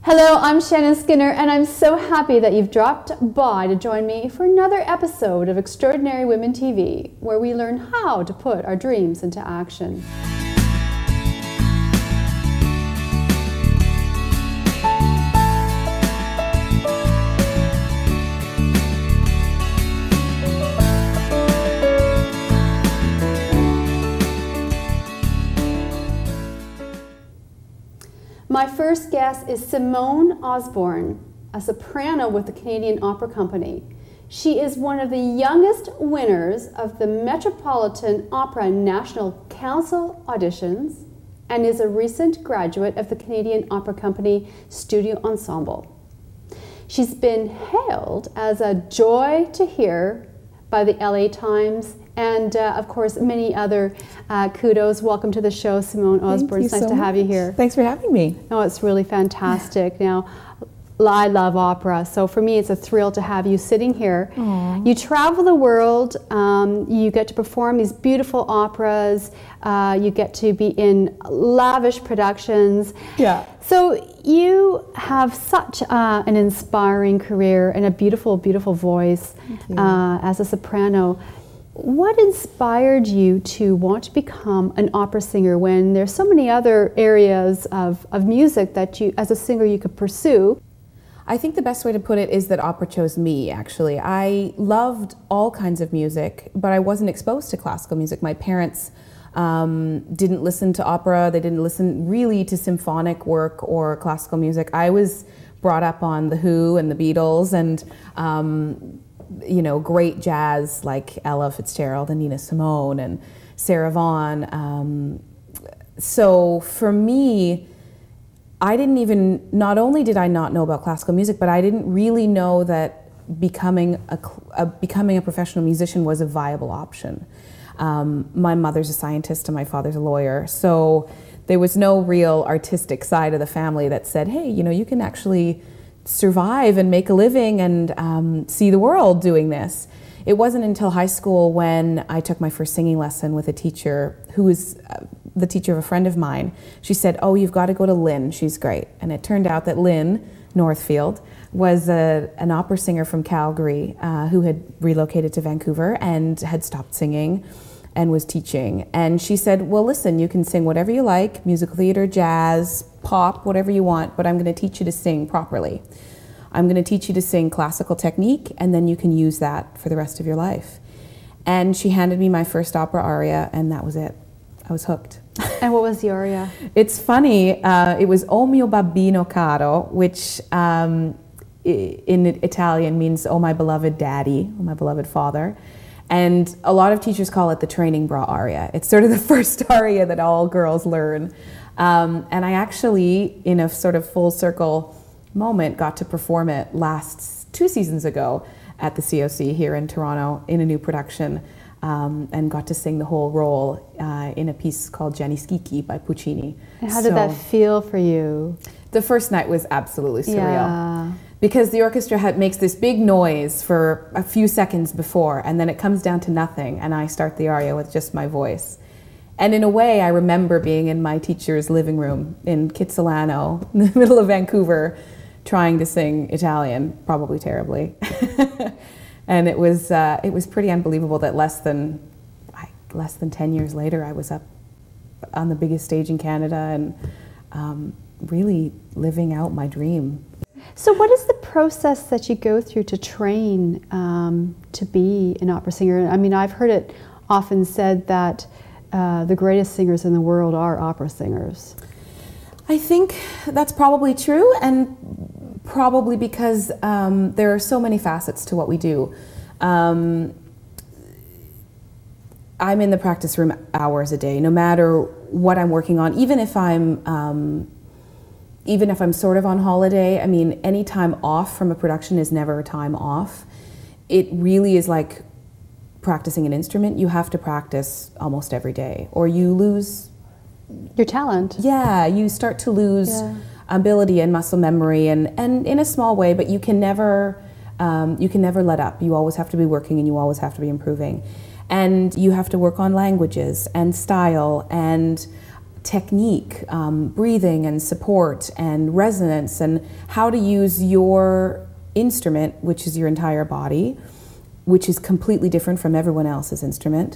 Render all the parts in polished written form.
Hello, I'm Shannon Skinner, and I'm so happy that you've dropped by to join me for another episode of Extraordinary Women TV, where we learn how to put our dreams into action. My first guest is Simone Osborne, a soprano with the Canadian Opera Company. She is one of the youngest winners of the Metropolitan Opera National Council auditions and is a recent graduate of the Canadian Opera Company Studio Ensemble. She's been hailed as a joy to hear by the LA Times and of course many other kudos. Welcome to the show, Simone Osborne. It's nice to have you here. Thanks for having me. Oh, it's really fantastic. Now, I love opera, so for me it's a thrill to have you sitting here. Aww. You travel the world, you get to perform these beautiful operas, you get to be in lavish productions. Yeah. So you have such an inspiring career and a beautiful, beautiful voice as a soprano. What inspired you to want to become an opera singer when there's so many other areas of music that you, as a singer, you could pursue? I think the best way to put it is that opera chose me, actually. I loved all kinds of music, but I wasn't exposed to classical music. My parents didn't listen to opera. They didn't listen really to symphonic work or classical music. I was brought up on The Who and the Beatles and you know, great jazz like Ella Fitzgerald and Nina Simone and Sarah Vaughan. So for me, I didn't even, not only did I not know about classical music, but I didn't really know that becoming a professional musician was a viable option. My mother's a scientist and my father's a lawyer, so there was no real artistic side of the family that said, hey, you know, you can actually survive and make a living and see the world doing this. It wasn't until high school when I took my first singing lesson with a teacher who was the teacher of a friend of mine. She said, oh, you've got to go to Lynn, she's great. And it turned out that Lynn Northfield was an opera singer from Calgary who had relocated to Vancouver and had stopped singing and was teaching. And she said, well, listen, you can sing whatever you like, musical theater, jazz, pop, whatever you want, but I'm going to teach you to sing properly. I'm going to teach you to sing classical technique, and then you can use that for the rest of your life. And she handed me my first opera aria, and that was it. I was hooked. And what was the aria? It's funny, it was O mio babbino caro, which in Italian means, oh my beloved daddy, oh my beloved father. And a lot of teachers call it the training bra aria. It's sort of the first aria that all girls learn. And I actually, in a sort of full circle moment, got to perform it two seasons ago at the COC here in Toronto in a new production, and got to sing the whole role in a piece called Gianni Schicchi by Puccini. And how did that feel for you? The first night was absolutely surreal. Yeah. Because the orchestra makes this big noise for a few seconds before, and then it comes down to nothing, and I start the aria with just my voice. And in a way, I remember being in my teacher's living room in Kitsilano, in the middle of Vancouver, trying to sing Italian, probably terribly. And it was pretty unbelievable that less than 10 years later, I was up on the biggest stage in Canada and really living out my dream. So what is the process that you go through to train to be an opera singer? I mean, I've heard it often said that the greatest singers in the world are opera singers. I think that's probably true, and probably because there are so many facets to what we do. I'm in the practice room hours a day, no matter what I'm working on, even if I'm sort of on holiday. I mean, any time off from a production is never a time off. It really is like practicing an instrument. You have to practice almost every day, or you lose your talent. Yeah, you start to lose ability and muscle memory, and in a small way, but you can never let up. You always have to be working, and you always have to be improving. And you have to work on languages and style and technique, breathing and support and resonance, and how to use your instrument, which is your entire body, which is completely different from everyone else's instrument,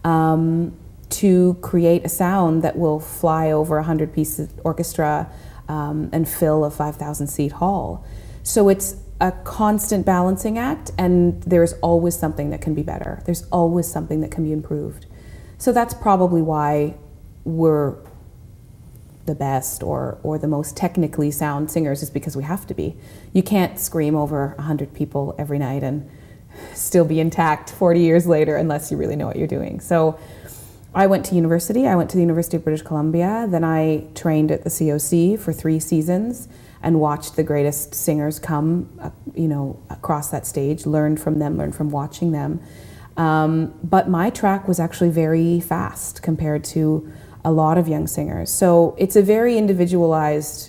to create a sound that will fly over a 100-piece orchestra and fill a 5,000-seat hall. So it's a constant balancing act, and there's always something that can be better. There's always something that can be improved. So that's probably why we're the best or the most technically sound singers, is because we have to be. You can't scream over 100 people every night and still be intact 40 years later unless you really know what you're doing. So I went to university. I went to the University of British Columbia. Then I trained at the COC for 3 seasons and watched the greatest singers come, across that stage, learned from them, learned from watching them. But my track was actually very fast compared to a lot of young singers. So it's a very individualized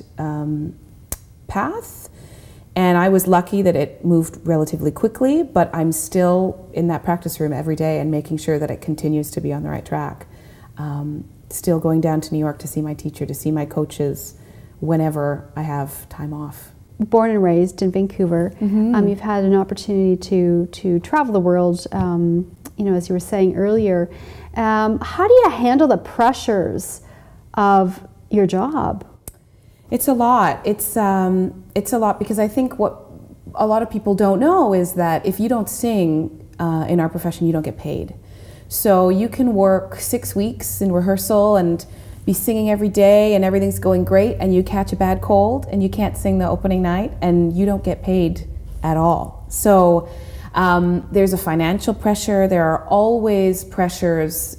path. And I was lucky that it moved relatively quickly, but I'm still in that practice room every day and making sure that it continues to be on the right track. Still going down to New York to see my teacher, to see my coaches whenever I have time off. Born and raised in Vancouver, you've had an opportunity to travel the world, as you were saying earlier. How do you handle the pressures of your job? It's a lot. It's a lot because I think what a lot of people don't know is that if you don't sing in our profession, you don't get paid. So you can work 6 weeks in rehearsal and be singing every day and everything's going great, and you catch a bad cold and you can't sing the opening night and you don't get paid at all. So there's a financial pressure. There are always pressures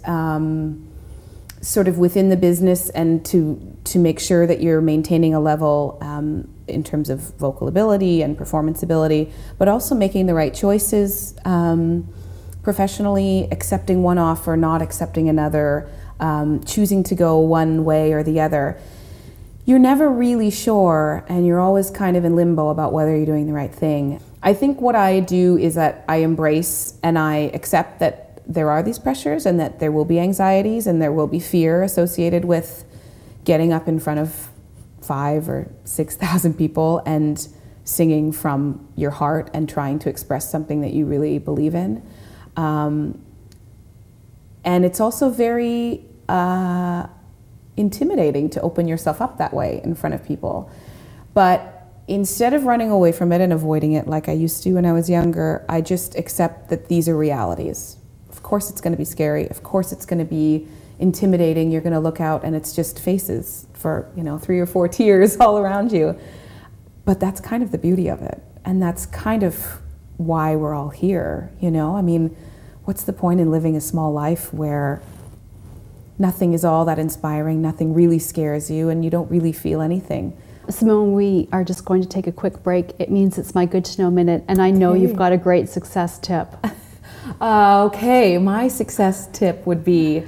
sort of within the business, and to make sure that you're maintaining a level in terms of vocal ability and performance ability, but also making the right choices professionally, accepting one offer, not accepting another, choosing to go one way or the other. You're never really sure, and you're always kind of in limbo about whether you're doing the right thing. I think what I do is that I embrace and I accept that there are these pressures and that there will be anxieties and there will be fear associated with getting up in front of 5,000 or 6,000 people and singing from your heart and trying to express something that you really believe in. And it's also very intimidating to open yourself up that way in front of people. But instead of running away from it and avoiding it like I used to when I was younger, I just accept that these are realities. Of course it's going to be scary. Of course it's going to be intimidating. You're going to look out and it's just faces for 3 or 4 tiers all around you. But that's kind of the beauty of it. And that's kind of why we're all here, I mean, what's the point in living a small life where nothing is all that inspiring, nothing really scares you, and you don't really feel anything? Simone, we are just going to take a quick break. It means it's my Good to Know Minute, and I know you've got a great success tip. Okay, my success tip would be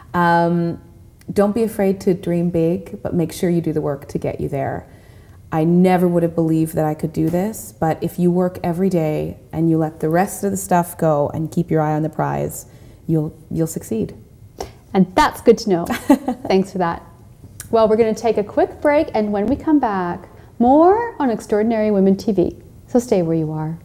don't be afraid to dream big, but make sure you do the work to get you there. I never would have believed that I could do this, but if you work every day and you let the rest of the stuff go and keep your eye on the prize, you'll succeed. And that's good to know. Thanks for that. Well, we're going to take a quick break, and when we come back, more on Extraordinary Women TV. So stay where you are.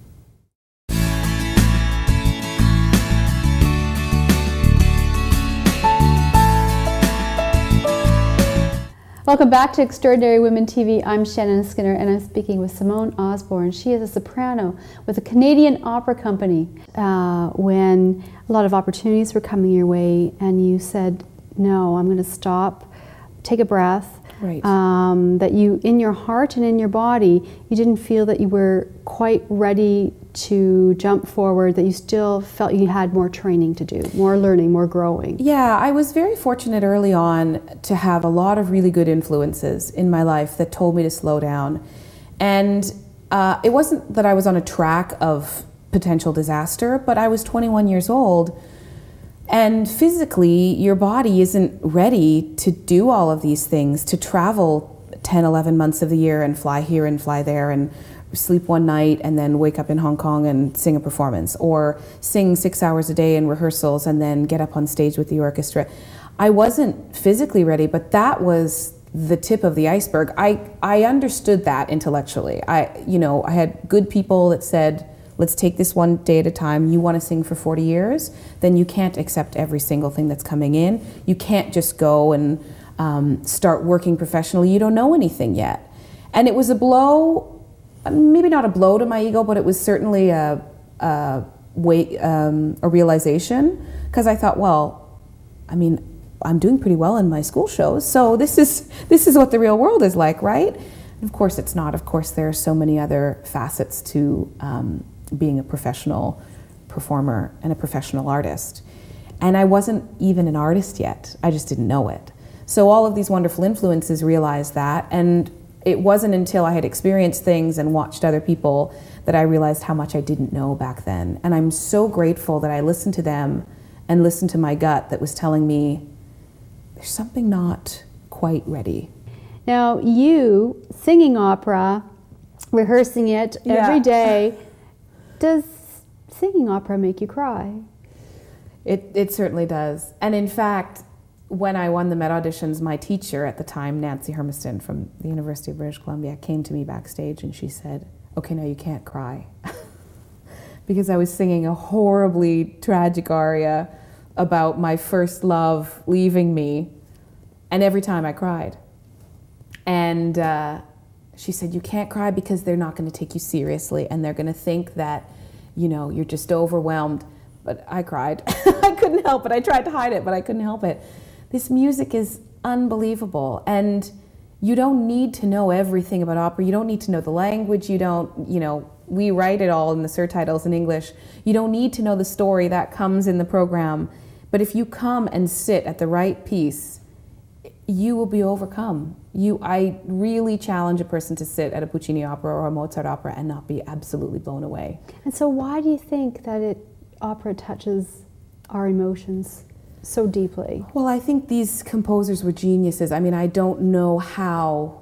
Welcome back to Extraordinary Women TV. I'm Shannon Skinner, and I'm speaking with Simone Osborne. She is a soprano with the Canadian Opera Company. When a lot of opportunities were coming your way, and you said, no, I'm going to stop, take a breath. Right. That you, in your heart and in your body, you didn't feel that you were quite ready to jump forward, that you still felt you had more training to do, more learning, more growing. Yeah, I was very fortunate early on to have a lot of really good influences in my life that told me to slow down. And it wasn't that I was on a track of potential disaster, but I was 21 years old. And physically, your body isn't ready to do all of these things, to travel 10, 11 months of the year and fly here and fly there and sleep one night and then wake up in Hong Kong and sing a performance, or sing 6 hours a day in rehearsals and then get up on stage with the orchestra. I wasn't physically ready, but that was the tip of the iceberg. I understood that intellectually. I had good people that said, let's take this one day at a time. You want to sing for 40 years, then you can't accept every single thing that's coming in. You can't just go and start working professionally. You don't know anything yet. And it was a blow, maybe not a blow to my ego, but it was certainly a realization, because I thought, well, I mean, I'm doing pretty well in my school shows, so this is what the real world is like, right? And of course it's not. Of course there are so many other facets to being a professional performer and a professional artist. And I wasn't even an artist yet. I just didn't know it. So all of these wonderful influences realized that, and it wasn't until I had experienced things and watched other people that I realized how much I didn't know back then. And I'm so grateful that I listened to them and listened to my gut that was telling me there's something not quite ready. Now, you singing opera, rehearsing it every day, does singing opera make you cry? It certainly does. And in fact, when I won the Met auditions, my teacher at the time, Nancy Hermiston from the University of British Columbia, came to me backstage and she said, okay, now you can't cry. Because I was singing a horribly tragic aria about my first love leaving me, and every time I cried. And she said, you can't cry because they're not going to take you seriously and they're going to think that, you're just overwhelmed. But I cried. I couldn't help it. I tried to hide it, but I couldn't help it. This music is unbelievable, and you don't need to know everything about opera. You don't need to know the language. You don't, we write it all in the surtitles in English. You don't need to know the story that comes in the program. But if you come and sit at the right piece, you will be overcome. I really challenge a person to sit at a Puccini opera or a Mozart opera and not be absolutely blown away. And so why do you think that opera touches our emotions so deeply? Well, I think these composers were geniuses. I mean, I don't know how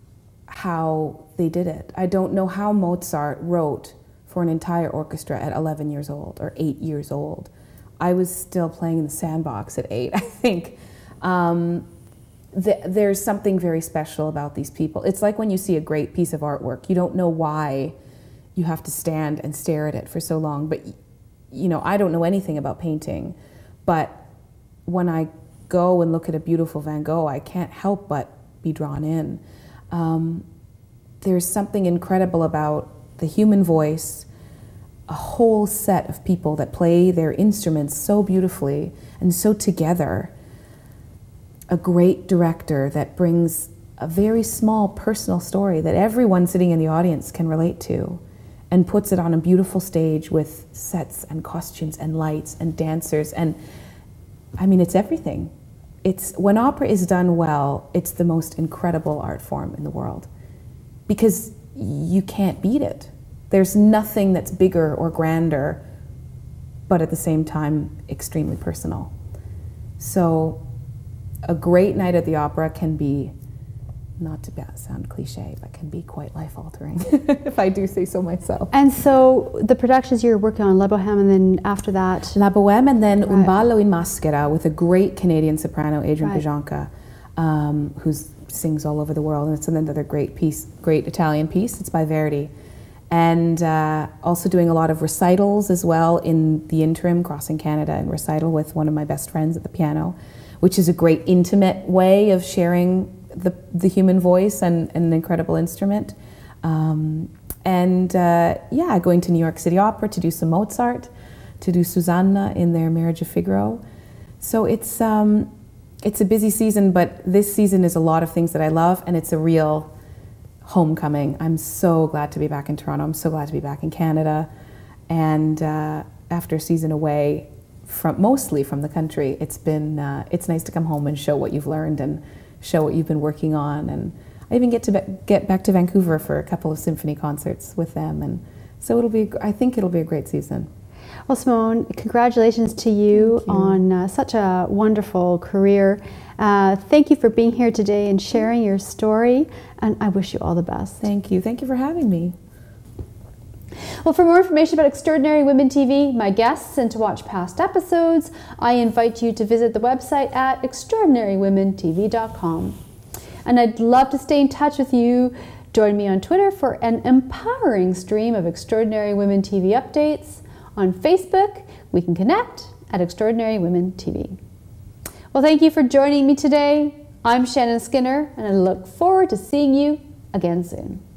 they did it. I don't know how Mozart wrote for an entire orchestra at 11 years old or 8 years old. I was still playing in the sandbox at 8, I think. There's something very special about these people. It's like when you see a great piece of artwork, you don't know why you have to stand and stare at it for so long. But, I don't know anything about painting, but when I go and look at a beautiful Van Gogh, I can't help but be drawn in. There's something incredible about the human voice, a whole set of people that play their instruments so beautifully and so together. A great director that brings a very small personal story that everyone sitting in the audience can relate to and puts it on a beautiful stage with sets and costumes and lights and dancers. And I mean, it's everything. When opera is done well, it's the most incredible art form in the world because you can't beat it. There's nothing that's bigger or grander, but at the same time, extremely personal. So a great night at the opera can be, not to sound cliche, but can be quite life-altering, if I do say so myself. And so the productions you're working on, La Bohème, and then after that? La Bohème, and then Un ballo in maschera with a great Canadian soprano, Adrian Pajanka, who sings all over the world. And it's another great piece, great Italian piece. It's by Verdi. And also doing a lot of recitals as well in the interim, crossing Canada and recital with one of my best friends at the piano, which is a great intimate way of sharing the human voice and an incredible instrument. Going to New York City Opera to do some Mozart, to do Susanna in their Marriage of Figaro. So it's a busy season, but this season is a lot of things that I love, and it's a real homecoming. I'm so glad to be back in Toronto. I'm so glad to be back in Canada. And after a season away, mostly from the country, it's nice to come home and show what you've learned and show what you've been working on. And I even get back to Vancouver for a couple of symphony concerts with them. And so I think it'll be a great season. Well, Simone, congratulations to you on such a wonderful career. Thank you for being here today and sharing your story, and I wish you all the best. Thank you. Thank you for having me. Well, for more information about Extraordinary Women TV, my guests, and to watch past episodes, I invite you to visit the website at extraordinarywomentv.com. And I'd love to stay in touch with you. Join me on Twitter for an empowering stream of Extraordinary Women TV updates. On Facebook, we can connect at Extraordinary Women TV. Well, thank you for joining me today. I'm Shannon Skinner, and I look forward to seeing you again soon.